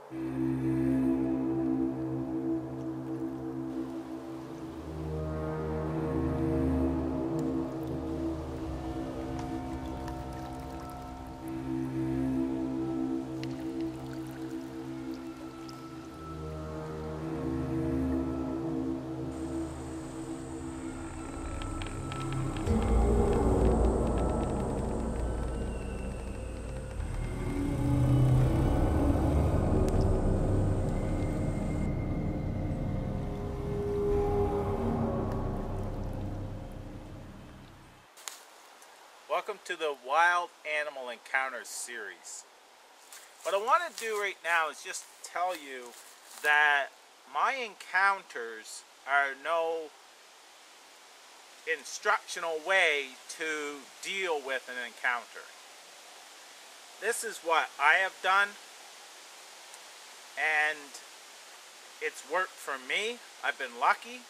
Welcome to the Wild Animal Encounters series. What I want to do right now is just tell you that my encounters are no instructional way to deal with an encounter. This is what I have done, and it's worked for me. I've been lucky,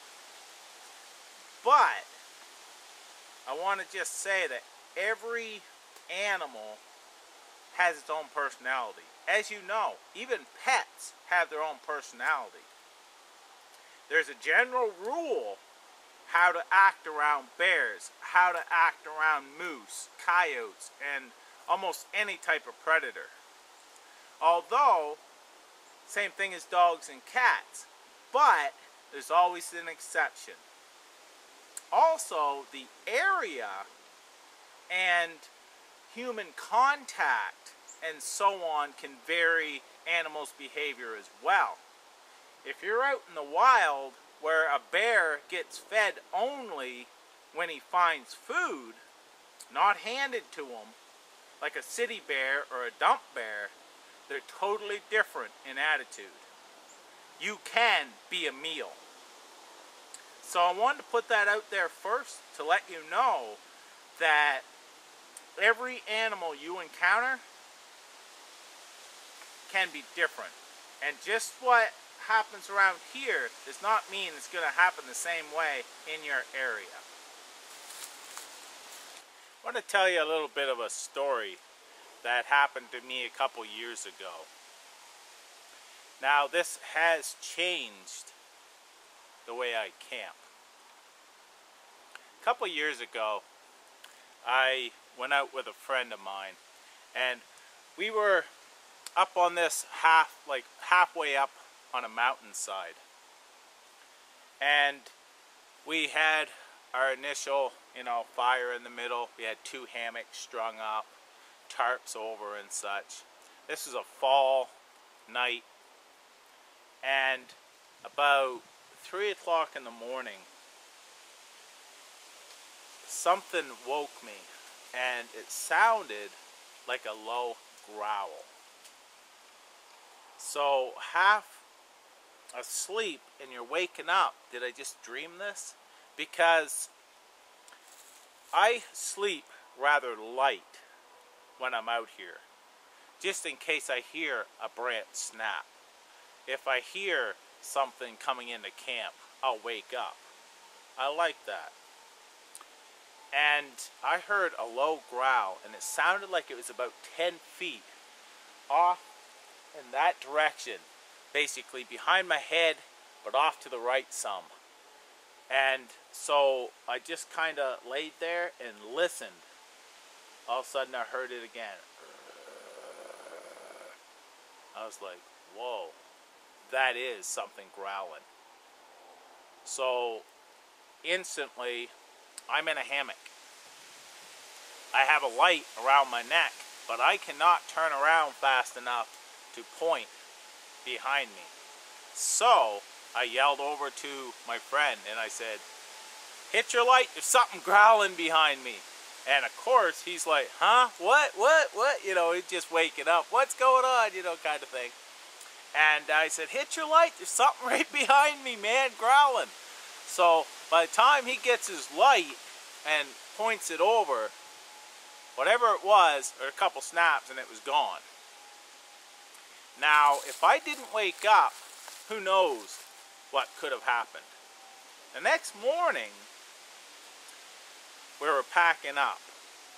but I want to just say that every animal has its own personality. As you know, even pets have their own personality. There's a general rule how to act around bears, how to act around moose, coyotes, and almost any type of predator. Although, same thing as dogs and cats, but there's always an exception. Also, the area and human contact and so on can vary animals' behavior as well. If you're out in the wild where a bear gets fed only when he finds food, not handed to him, like a city bear or a dump bear, they're totally different in attitude. You can be a meal. So I wanted to put that out there first to let you know that every animal you encounter can be different. And just what happens around here does not mean it's going to happen the same way in your area. I want to tell you a little bit of a story that happened to me a couple years ago. Now, this has changed the way I camp. A couple years ago, I went out with a friend of mine, and we were up on this halfway up on a mountainside, and we had our initial fire in the middle. We had 2 hammocks strung up, tarps over and such. This was a fall night, and about 3 o'clock in the morning, something woke me, and it sounded like a low growl. So half asleep and you're waking up, did I just dream this? Because I sleep rather light when I'm out here, just in case I hear a branch snap. If I hear something coming into camp, I'll wake up. I like that. And I heard a low growl, and it sounded like it was about 10 feet off in that direction, basically behind my head, but off to the right some. And so I just kind of laid there and listened. All of a sudden I heard it again. I was like, whoa, that is something growling. So instantly, I'm in a hammock. I have a light around my neck, but I cannot turn around fast enough to point behind me. So I yelled over to my friend and I said, "Hit your light, there's something growling behind me." And of course he's like, "Huh? What? He's just waking up. What's going on? Kind of thing. And I said, "Hit your light, there's something right behind me, man, growling." So by the time he gets his light and points it over, whatever it was, or a couple snaps and it was gone. Now, if I didn't wake up, who knows what could have happened. The next morning, we were packing up,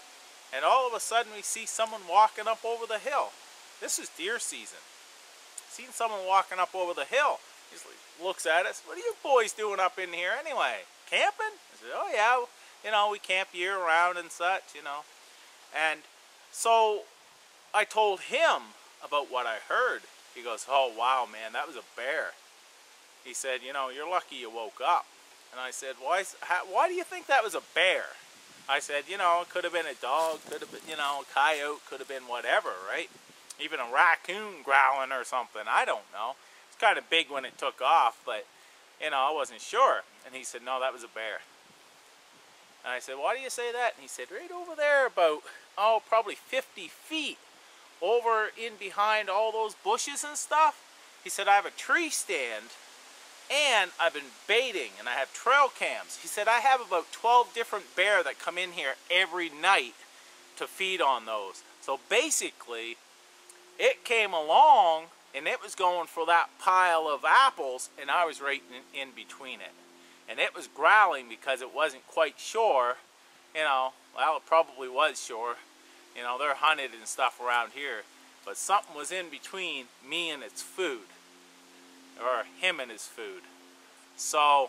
and all of a sudden we see someone walking up over the hill. This is deer season. seen someone walking up over the hill. He looks at us. What are you boys doing up in here anyway? Camping? I said, oh yeah, you know, we camp year round and such, you know. And so I told him about what I heard. He goes, oh wow, man, that was a bear. He said, you know, you're lucky you woke up. And I said, why do you think that was a bear? I said, you know, it could have been a dog, could have been, you know, a coyote, could have been whatever, right? Even a raccoon growling or something, I don't know. It's kind of big when it took off, but, you know, I wasn't sure. And he said, no, that was a bear. And I said, why do you say that? And he said, right over there about, oh, probably 50 feet over in behind all those bushes and stuff. He said, I have a tree stand and I've been baiting and I have trail cams. He said, I have about 12 different bear that come in here every night to feed on those. So basically, it came along and it was going for that pile of apples and I was right in between it. And it was growling because it wasn't quite sure, you know, well, it probably was sure. You know, they're hunted and stuff around here. But something was in between me and its food. Or him and his food. So,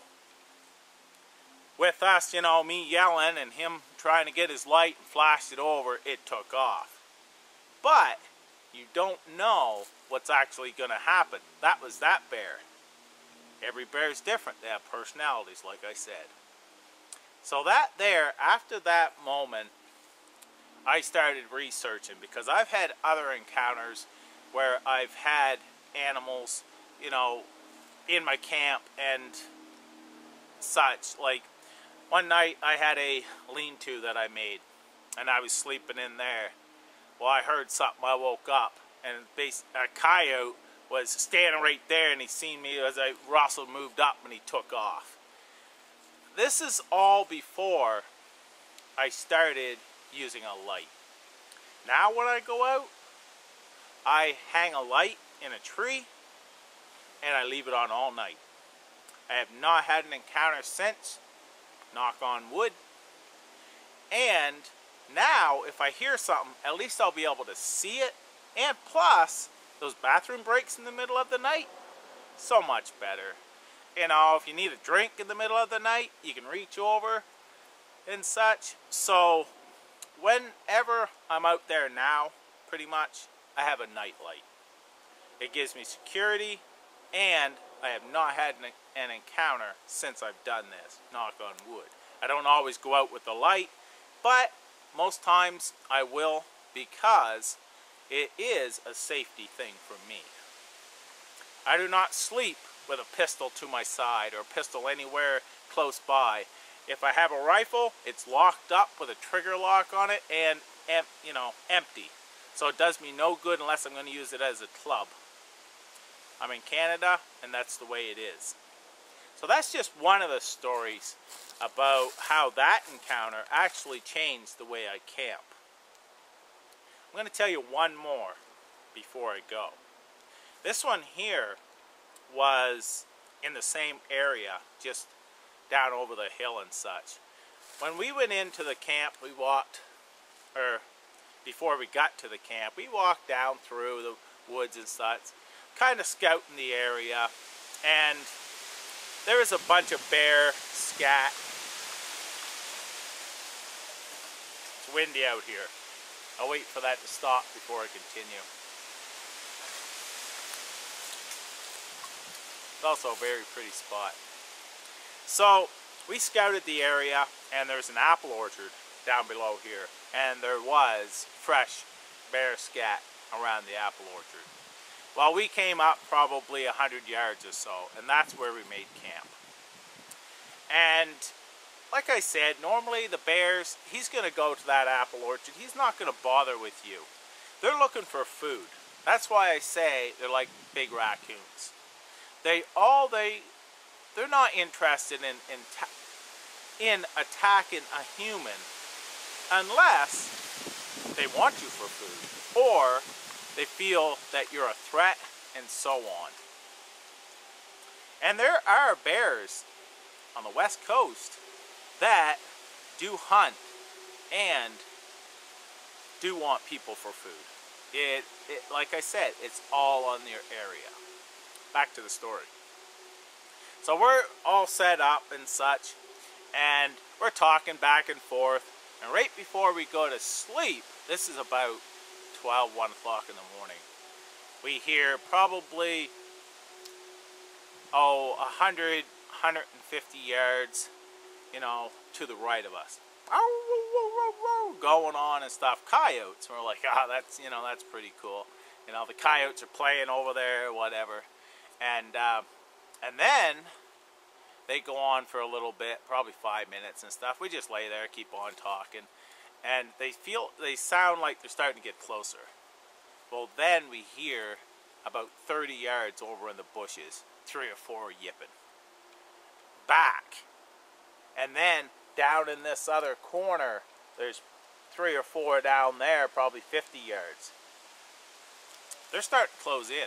with us, you know, me yelling and him trying to get his light and flashed it over, it took off. But, you don't know what's actually going to happen. That was that bear. Every bear is different. They have personalities, like I said. So that there, after that moment, I started researching because I've had other encounters where I've had animals, you know, in my camp and such. Like one night I had a lean-to that I made and I was sleeping in there. Well, I heard something. I woke up and a coyote was standing right there and he seen me as I rustled, moved up, and he took off. This is all before I started using a light. Now when I go out, I hang a light in a tree and I leave it on all night. I have not had an encounter since, knock on wood. And now if I hear something, at least I'll be able to see it. And plus, those bathroom breaks in the middle of the night, so much better. You know, if you need a drink in the middle of the night, you can reach over and such. So whenever I'm out there now, pretty much, I have a night light. It gives me security, and I have not had an encounter since I've done this, knock on wood. I don't always go out with the light, but most times I will because it is a safety thing for me. I do not sleep with a pistol to my side or a pistol anywhere close by. If I have a rifle, it's locked up with a trigger lock on it and, you know, empty. So it does me no good unless I'm going to use it as a club. I'm in Canada, and that's the way it is. So that's just one of the stories about how that encounter actually changed the way I camp. I'm going to tell you one more before I go. This one here was in the same area, just down over the hill and such. When we went into the camp, we walked, or before we got to the camp, we walked down through the woods and such, kind of scouting the area, and there was a bunch of bear scat. It's windy out here. I'll wait for that to stop before I continue. It's also a very pretty spot. So we scouted the area, and there's an apple orchard down below here, and there was fresh bear scat around the apple orchard. Well, we came up probably 100 yards or so, and that's where we made camp. And like I said, normally the bears, he's going to go to that apple orchard. He's not going to bother with you. They're looking for food. That's why I say they're like big raccoons. They're not interested in attacking a human unless they want you for food or they feel that you're a threat and so on. And there are bears on the west coast that do hunt and do want people for food. like I said, it's all on your area. Back to the story. So we're all set up and such, and we're talking back and forth, and right before we go to sleep, this is about 1 o'clock in the morning, we hear probably 100, 150 yards, you know, to the right of us, going on and stuff, coyotes. We're like, that's, you know, that's pretty cool. You know, the coyotes are playing over there, whatever. And then they go on for a little bit, probably 5 minutes and stuff. We just lay there, keep on talking, and they sound like they're starting to get closer. Well, then we hear about 30 yards over in the bushes, 3 or 4 yipping back. And then down in this other corner, there's 3 or 4 down there, probably 50 yards. They're starting to close in.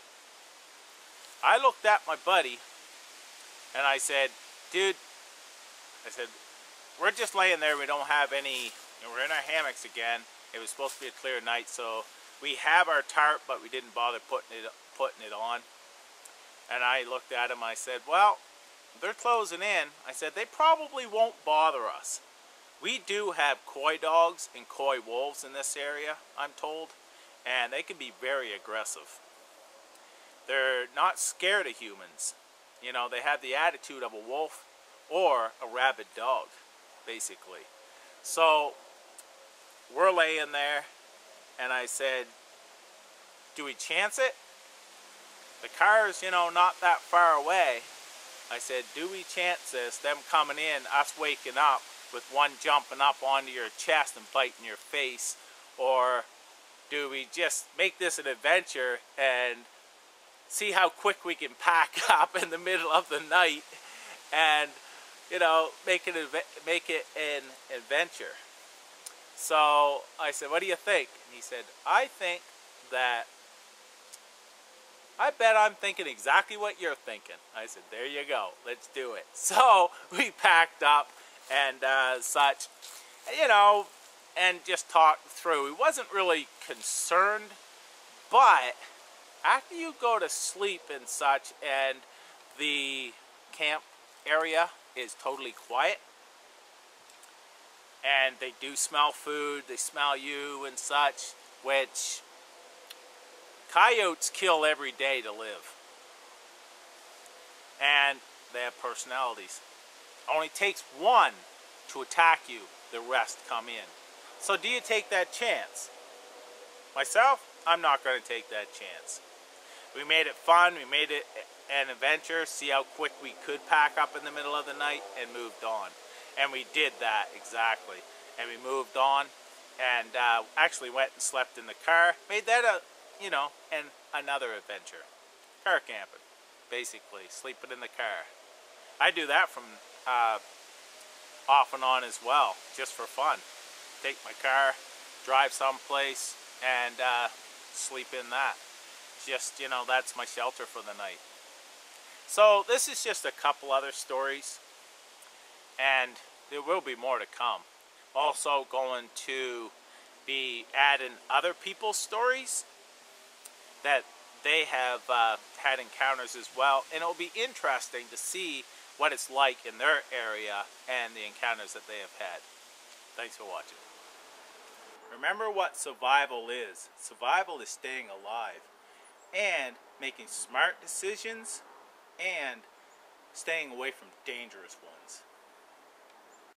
I looked at my buddy and I said, dude, I said, we're just laying there. We don't have any, you know, we're in our hammocks again. It was supposed to be a clear night, so we have our tarp, but we didn't bother putting it on. And I looked at him, I said, well, they're closing in. I said, they probably won't bother us. We do have coy dogs and coy wolves in this area, I'm told, and they can be very aggressive. They're not scared of humans. You know, they have the attitude of a wolf or a rabid dog, basically. So we're laying there, and I said, do we chance it? The car's, you know, not that far away. I said, do we chance this, them coming in, us waking up with one jumping up onto your chest and biting your face, or do we just make this an adventure and see how quick we can pack up in the middle of the night and, you know, make it an adventure? So I said, what do you think? And he said, I bet I'm thinking exactly what you're thinking. I said, there you go, let's do it. So we packed up and such, you know, and just talked through. We wasn't really concerned, but after you go to sleep and such and the camp area is totally quiet, and they do smell food, they smell you and such, which coyotes kill every day to live. And they have personalities. Only takes one to attack you, the rest come in. So do you take that chance? Myself, I'm not going to take that chance. We made it fun, we made it an adventure, see how quick we could pack up in the middle of the night, and moved on. And we did that, exactly. And we moved on, and actually went and slept in the car. Made that another adventure. Car camping, basically, sleeping in the car. I do that from off and on as well, just for fun. Take my car, drive someplace, and sleep in that. Just, you know, that's my shelter for the night. So this is just a couple other stories, and there will be more to come. Also going to be adding other people's stories that they have had encounters as well, and it'll be interesting to see what it's like in their area and the encounters that they have had. Thanks for watching. Remember what survival is. Survival is staying alive and making smart decisions and staying away from dangerous ones.